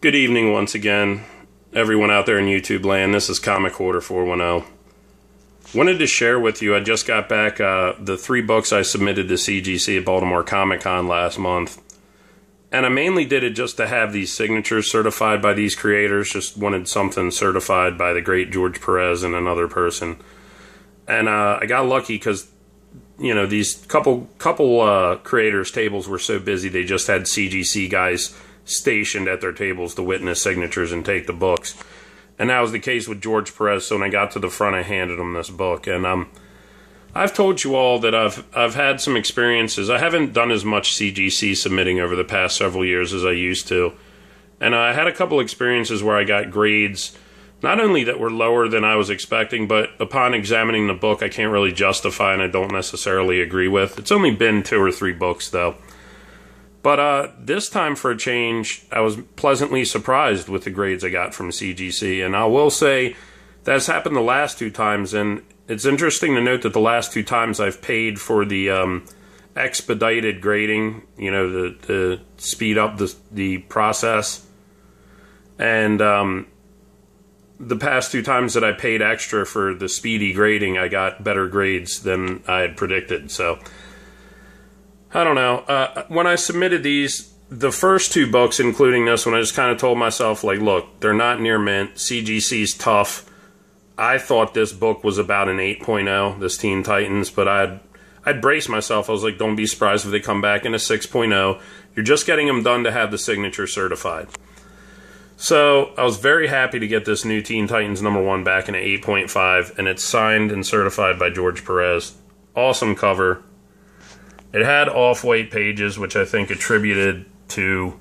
Good evening once again, everyone out there in YouTube land. This is Comic Hoarder 410. Wanted to share with you, I just got back the 3 books I submitted to CGC at Baltimore Comic Con last month. And I mainly did it just to have these signatures certified by these creators. Just wanted something certified by the great George Perez and another person. And I got lucky because, you know, these couple creators' tables were so busy they just had CGC guys stationed at their tables to witness signatures and take the books. And that was the case with George Perez. So when I got to the front, I handed him this book. And I've told you all that I've had some experiences. I haven't done as much CGC submitting over the past several years as I used to. And I had a couple experiences where I got grades not only that were lower than I was expecting, but upon examining the book, I can't really justify and I don't necessarily agree with. It's only been 2 or 3 books, though. But this time, for a change, I was pleasantly surprised with the grades I got from CGC. And I will say that's happened the last 2 times. And it's interesting to note that the last 2 times I've paid for the expedited grading, you know, to speed up the process. And the past 2 times that I paid extra for the speedy grading, I got better grades than I had predicted. So I don't know. When I submitted these, the first 2 books, including this one, I just kind of told myself, like, look, they're not near mint. CGC's tough. I thought this book was about an 8.0, this Teen Titans, but I'd brace myself. I was like, don't be surprised if they come back in a 6.0. You're just getting them done to have the signature certified. So I was very happy to get this new Teen Titans #1 back in an 8.5, and it's signed and certified by George Perez. Awesome cover. It had off-white pages, which I think attributed to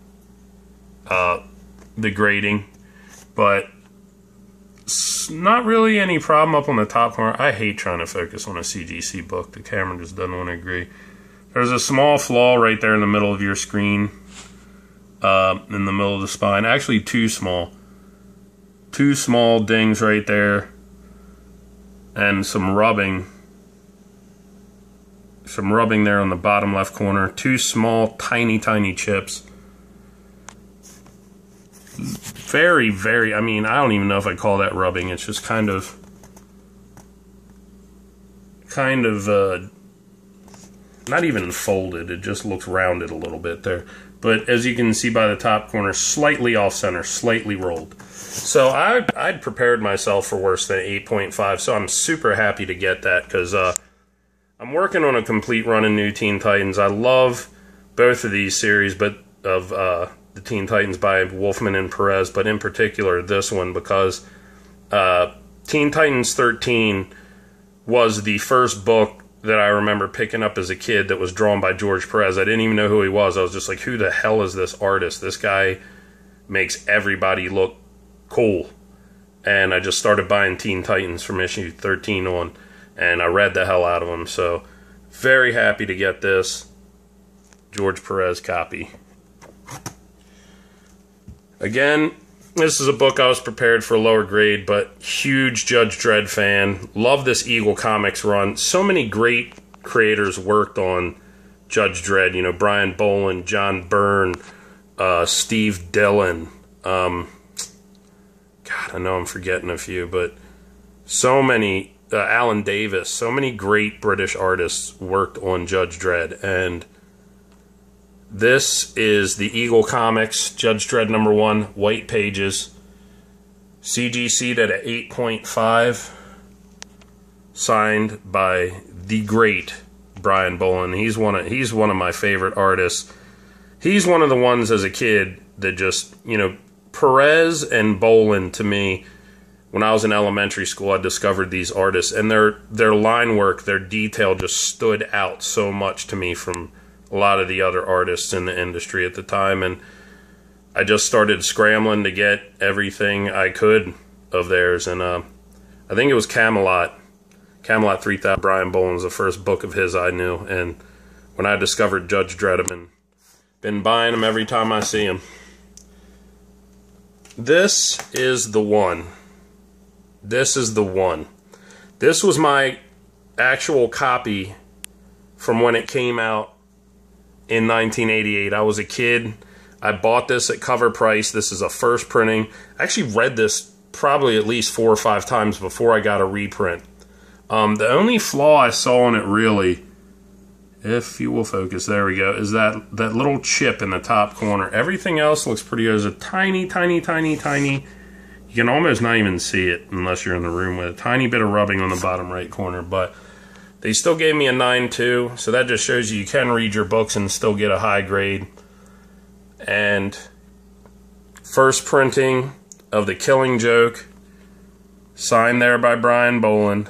the grading, but not really any problem up on the top corner. I hate trying to focus on a CGC book. The camera just doesn't want to agree. There's a small flaw right there in the middle of your screen, in the middle of the spine. Actually, 2 small. 2 small dings right there, and some rubbing. Some rubbing there on the bottom left corner. 2 small, tiny chips. Very, very, I mean, I don't even know if I call that rubbing. It's just kind of, not even folded. It just looks rounded a little bit there. But as you can see by the top corner, slightly off center, slightly rolled. So I'd prepared myself for worse than 8.5, so I'm super happy to get that, because I'm working on a complete run of New Teen Titans. I love both of these series, but of the Teen Titans by Wolfman and Perez, but in particular this one, because Teen Titans 13 was the first book that I remember picking up as a kid that was drawn by George Perez. I didn't even know who he was. I was just like, who the hell is this artist? This guy makes everybody look cool. And I just started buying Teen Titans from issue 13 on, and I read the hell out of them. So very happy to get this George Perez copy. Again, this is a book I was prepared for a lower grade, but huge Judge Dredd fan. Love this Eagle Comics run. So many great creators worked on Judge Dredd. You know, Brian Boland, John Byrne, Steve Dillon. God, I know I'm forgetting a few, but so many. Alan Davis. So many great British artists worked on Judge Dredd, and this is the Eagle Comics Judge Dredd #1, white pages, CGC'd at an 8.5, signed by the great Brian Boland. He's one of my favorite artists. He's one of the ones as a kid that just, you know, Perez and Boland, to me, when I was in elementary school, I discovered these artists, and their line work, their detail just stood out so much to me from a lot of the other artists in the industry at the time, and I just started scrambling to get everything I could of theirs, and I think it was Camelot 3000. Brian Boland's the first book of his I knew, and when I discovered Judge Dredd, I've been buying them every time I see him. This is the one. This is the one. This was my actual copy from when it came out in 1988. I was a kid. I bought this at cover price. This is a first printing. I actually read this probably at least 4 or 5 times before I got a reprint. The only flaw I saw in it, really, if you will focus, there we go, is that little chip in the top corner. Everything else looks pretty good. There's a tiny, you can almost not even see it unless you're in the room with a tiny bit of rubbing on the bottom right corner, but they still gave me a 9.2, so that just shows you can read your books and still get a high grade. And first printing of The Killing Joke, signed there by Brian Boland.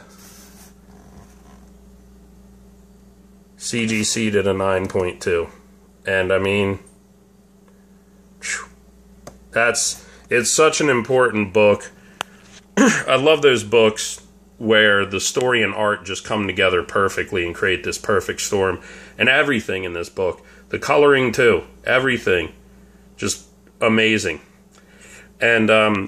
CGC did a 9.2. And I mean, it's such an important book. I love those books where the story and art just come together perfectly and create this perfect storm. And everything in this book, the coloring too, everything, just amazing. And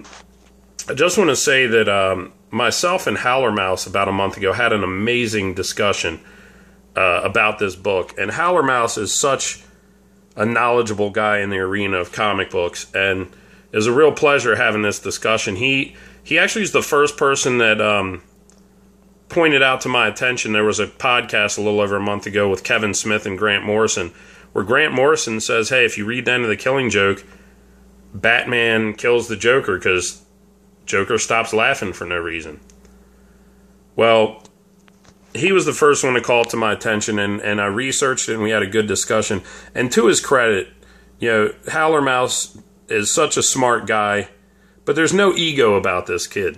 I just want to say that myself and Howler Mouse about a month ago had an amazing discussion about this book. And Howler Mouse is such a knowledgeable guy in the arena of comic books, and it was a real pleasure having this discussion. He actually is the first person that pointed out to my attention. There was a podcast a little over a month ago with Kevin Smith and Grant Morrison, where Grant Morrison says, hey, if you read the end of The Killing Joke, Batman kills the Joker because Joker stops laughing for no reason. Well, he was the first one to call it to my attention, and I researched it, and we had a good discussion. And to his credit, you know, Howler Mouse is such a smart guy, but there's no ego about this kid.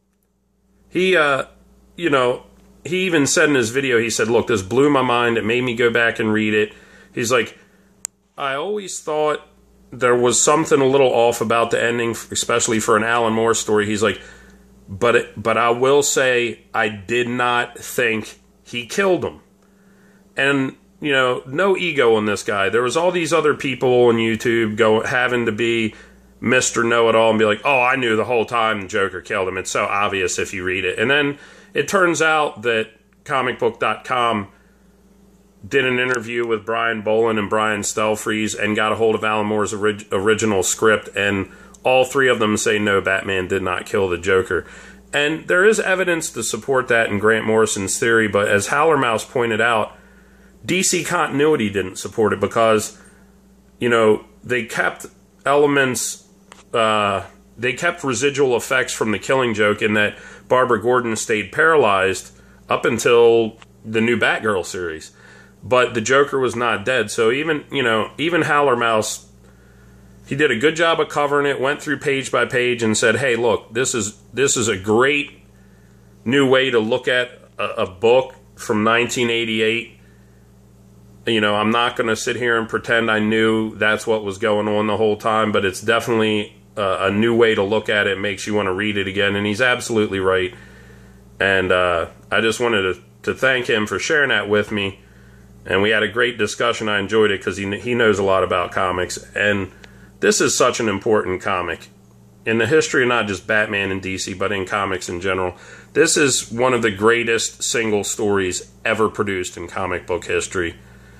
He, you know, he even said in his video, he said, look, this blew my mind. It made me go back and read it. He's like, I always thought there was something a little off about the ending, especially for an Alan Moore story. He's like, but I will say I did not think he killed him. And, you know, no ego on this guy. There was all these other people on YouTube having to be Mr. Know-It-All and be like, oh, I knew the whole time the Joker killed him. It's so obvious if you read it. And then it turns out that comicbook.com did an interview with Brian Boland and Brian Stelfreeze and got a hold of Alan Moore's original script, and all three of them say no, Batman did not kill the Joker. And there is evidence to support that in Grant Morrison's theory, but as Howler Mouse pointed out, DC continuity didn't support it because, you know, they kept elements, they kept residual effects from The Killing Joke in that Barbara Gordon stayed paralyzed up until the new Batgirl series. But the Joker was not dead. So even, you know, even Howler Mouse, he did a good job of covering it, went through page by page and said, hey, look, this is a great new way to look at a book from 1988. You know, I'm not going to sit here and pretend I knew that's what was going on the whole time, but it's definitely a new way to look at it. It makes you want to read it again, and he's absolutely right. And I just wanted to thank him for sharing that with me. And we had a great discussion. I enjoyed it because he knows a lot about comics. And this is such an important comic in the history of not just Batman and DC, but in comics in general. This is one of the greatest single stories ever produced in comic book history.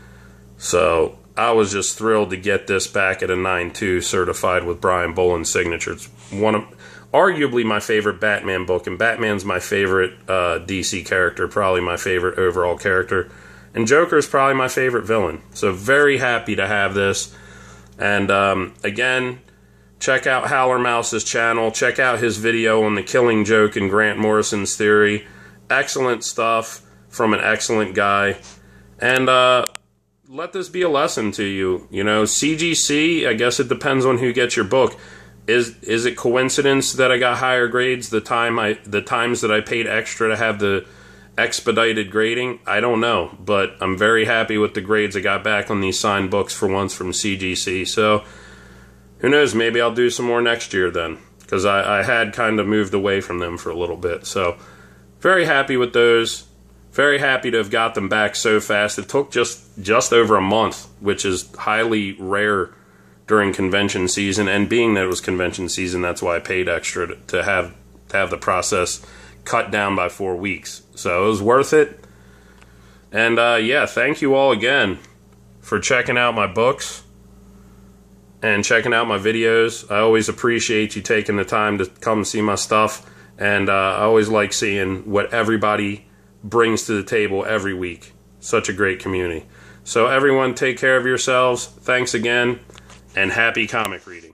So I was just thrilled to get this back at a 9.2 certified with Brian Boland's signature. It's one of, arguably my favorite Batman book, and Batman's my favorite DC character, probably my favorite overall character. And Joker's probably my favorite villain. So very happy to have this. And again, check out Howler Mouse's channel. Check out his video on The Killing Joke and Grant Morrison's theory. Excellent stuff from an excellent guy. And let this be a lesson to you. You know, CGC, I guess it depends on who gets your book. Is it coincidence that I got higher grades the times that I paid extra to have the expedited grading? I don't know, but I'm very happy with the grades I got back on these signed books for once from CGC. So who knows, maybe I'll do some more next year then, because I had kind of moved away from them for a little bit. So very happy with those. Very happy to have got them back so fast. It took just over a month, which is highly rare during convention season. And being that it was convention season, that's why I paid extra to have the process cut down by 4 weeks. So it was worth it. And yeah, thank you all again for checking out my books. and checking out my videos. I always appreciate you taking the time to come see my stuff, and I always like seeing what everybody brings to the table every week. Such a great community. So everyone, take care of yourselves. Thanks again, and happy comic reading.